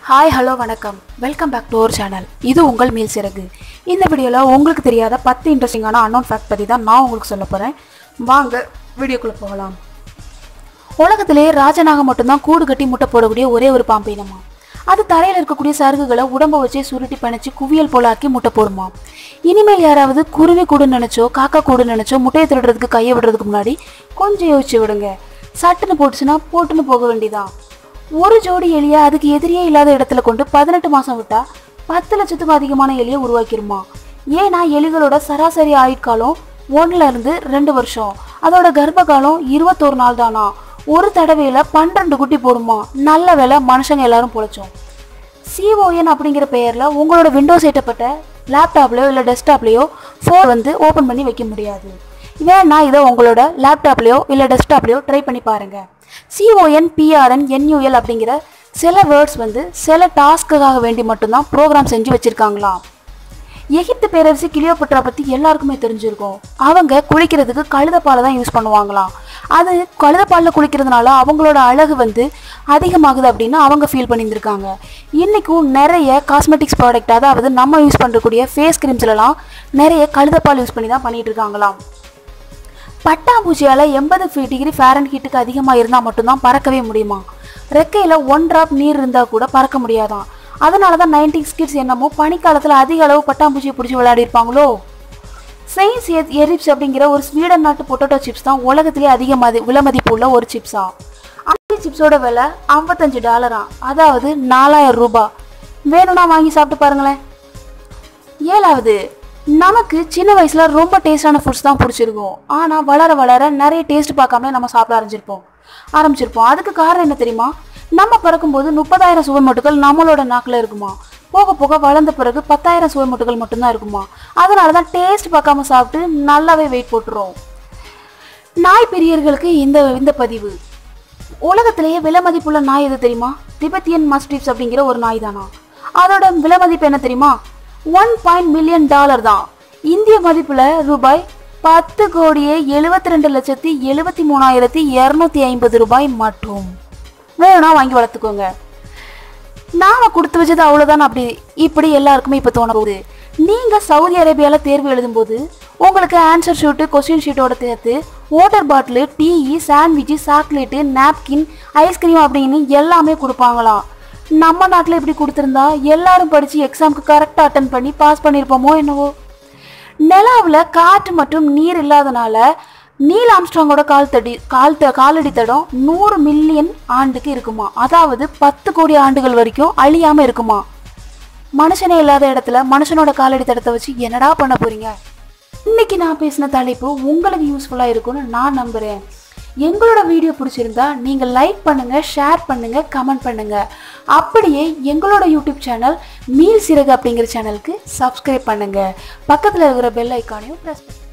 Hi hello வணக்கம் welcome back to our channel. இது உங்கள் மீல் சிறகு. இந்த வீடியோவில் உங்களுக்கு தெரியாத 10 இன்ட்ரெஸ்டிங்கான அன்னோன் ஃபேக்ட் பற்றி தான் நான் உங்களுக்கு சொல்ல போகிறேன். வாங்க வீடியோக்குள்ளே போகலாம். உலகத்திலே ராஜநாகம் மட்டும்தான் கூடு கட்டி முட்டை போடக்கூடிய ஒரே ஒரு பாம்பு இனமா. அது தரையில் இருக்கக்கூடிய சருகுகளை உடம்பை வச்சு சுருட்டி பணிச்சு குவியல் போல ஆக்கி முட்டை போடுமா. இனிமேல் யாராவது குருவி கூடுன்னு நினச்சோ காக்கா கூடுன்னு நினச்சோ முட்டையை திருடுறதுக்கு கையை விடுறதுக்கு முன்னாடி கொஞ்சம் யோசிச்சு விடுங்க. சட்டுன்னு போட்டுச்சுன்னா போட்டுன்னு போக வேண்டிதான். ஒரு ஜோடி எலியை அதுக்கு எதிரியே இல்லாத இடத்துல கொண்டு 18 மாதம் விட்டா 10 லட்சத்துக்கும் அதிகமான எலியை உருவாக்கிருமா. ஏன்னா எலிகளோட சராசரி ஆயுட்காலம் 1 இருந்து 2 வருஷம். அதோட கர்ப்ப காலம் 21 நாள் தானா. ஒரு தடவையில் 12 குட்டி போடுமா. நல்ல வேலை மனுஷங்க எல்லாரும் பொழைச்சோம். CON அப்படிங்கிற பெயரில் உங்களோட விண்டோஸ் ஏற்றப்பட்ட லேப்டாப்லையோ இல்லை டெஸ்க்டாப்லையோ ஃபோன் ஓப்பன் பண்ணி வைக்க முடியாது. வேணா இதை உங்களோட லேப்டாப்லையோ இல்லை டெஸ்க்டாப்லையோ ட்ரை பண்ணி பாருங்கள். CON PRN NUL அப்படிங்கிற சில வேர்ட்ஸ் சில டாஸ்க்குக்காக வேண்டி மட்டும்தான் ப்ரோக்ராம் செஞ்சு வச்சுருக்காங்களாம். எகிப்து பேரரசி கிளியோபட்ரா பற்றி எல்லாருக்குமே தெரிஞ்சிருக்கும். அவங்க குளிக்கிறதுக்கு கழுதப்பாலை தான் யூஸ் பண்ணுவாங்களாம். அது கழுதப்பாலில் குளிக்கிறதுனால அவங்களோட அழகு அதிகமாகுது அப்படின்னு அவங்க ஃபீல் பண்ணியிருந்திருக்காங்க. இன்றைக்கும் நிறைய காஸ்மெட்டிக்ஸ் ப்ராடக்ட், அதாவது நம்ம யூஸ் பண்ணுறக்கூடிய ஃபேஸ் க்ரீம்ஸ்லாம் நிறைய கழுதப்பால் யூஸ் பண்ணி தான் பண்ணிகிட்டு இருக்காங்களாம். பட்டாம்பூச்சியால் 80 டிகிரி ஃபாரன்ஹீட்டுக்கு அதிகமாக இருந்தால் மட்டும்தான் பறக்கவே முடியுமா. ரெக்கையில் 1 டிராப் நீர் இருந்தால் கூட பறக்க முடியாதான். அதனால தான் 90s கிட்ஸ் என்னமோ பனிக்காலத்தில் அதிக அளவு பட்டாம்பூச்சியை பிடிச்சி விளையாடி இருப்பாங்களோ. செயின்ஸ் எரிப்ஸ் அப்படிங்கிற ஒரு ஸ்வீடன் நாட்டு பொட்டேட்டோ சிப்ஸ் தான் உலகத்திலே அதிக விலைமதிப்பு உள்ள ஒரு சிப்ஸா. அந்த சிப்ஸோட விலை $55, அதாவது 4000 ரூபாய். வேணும்னா வாங்கி சாப்பிட்டு பாருங்களேன். 7வது, நமக்கு சின்ன வயசில் ரொம்ப டேஸ்டான ஃபுட்ஸ் தான் பிடிச்சிருக்கும். ஆனால் வளர வளர நிறைய டேஸ்ட் பார்க்காமலே நம்ம சாப்பிட ஆரம்பிச்சிருப்போம். அதுக்கு காரணம் என்ன தெரியுமா? நம்ம பிறக்கும்போது 30,000 சுவைமொட்டுகள் நம்மளோட நாக்கில் இருக்குமா. போக போக வளர்ந்த பிறகு 10,000 சுவைமொட்டுகள் மட்டும்தான் இருக்குமா. அதனால தான் டேஸ்ட் பார்க்காம சாப்பிட்டு நல்லாவே வெயிட் போட்டுரும். நாய் பிரியர்களுக்கு இந்த பதிவு. உலகத்திலேயே விலை மதிப்புள்ள நாய் எது தெரியுமா? திபெத்தியன் மஸ்டிப்ஸ் அப்படிங்கிற ஒரு நாய் தானா. அதோட விலை மதிப்பு என்ன தெரியுமா? $1 மில்லியன் தான். இந்திய மதிப்புல ரூபாய் 10,72,73,250 ரூபாய் மட்டும். வேணும்னா வாங்கி வளர்த்துக்கோங்க. நாம கொடுத்து வச்சது அவ்வளவுதான். இப்படி எல்லாருக்குமே இப்ப தோண போகுது. நீங்க சவுதி அரேபியால தேர்வு எழுதும்போது உங்களுக்கு ஆன்சர் ஷீட்டு, கொஸ்டின் ஷீட்டோட சேர்த்து water bottle, tea, sandwich, chocolate, napkin, ice cream அப்படின்னு எல்லாமே கொடுப்பாங்களாம். நம்ம நாட்டில் இப்படி கொடுத்துருந்தா எல்லாரும் படித்து எக்ஸாமுக்கு கரெக்டாக அட்டன் பண்ணி பாஸ் பண்ணியிருப்போமோ என்னவோ. நிலாவில் காற்று மற்றும் நீர் இல்லாதனால நீல் ஆம்ஸ்ட்ராங்கோட காலடி தடம் 100 மில்லியன் ஆண்டுக்கு இருக்குமா. அதாவது 10 கோடி ஆண்டுகள் வரைக்கும் அழியாமல் இருக்குமா. மனுஷனே இல்லாத இடத்துல மனுஷனோட காலடி தடத்தை வச்சு என்னடா பண்ண போறீங்க? இன்னைக்கு நான் பேசின தலைப்பு உங்களுக்கு யூஸ்ஃபுல்லாக இருக்கும்னு நான் நம்புகிறேன். எங்களோட வீடியோ பிடிச்சிருந்தா நீங்கள் லைக் பண்ணுங்கள், ஷேர் பண்ணுங்கள், கமெண்ட் பண்ணுங்கள். அப்படியே எங்களோட யூடியூப் சேனல் மீல் சிறகு அப்படிங்கிற சேனலுக்கு சப்ஸ்கிரைப் பண்ணுங்கள். பக்கத்தில் இருக்கிற பெல் ஐக்கானையும் ப்ரெஸ் பண்ணுங்கள்.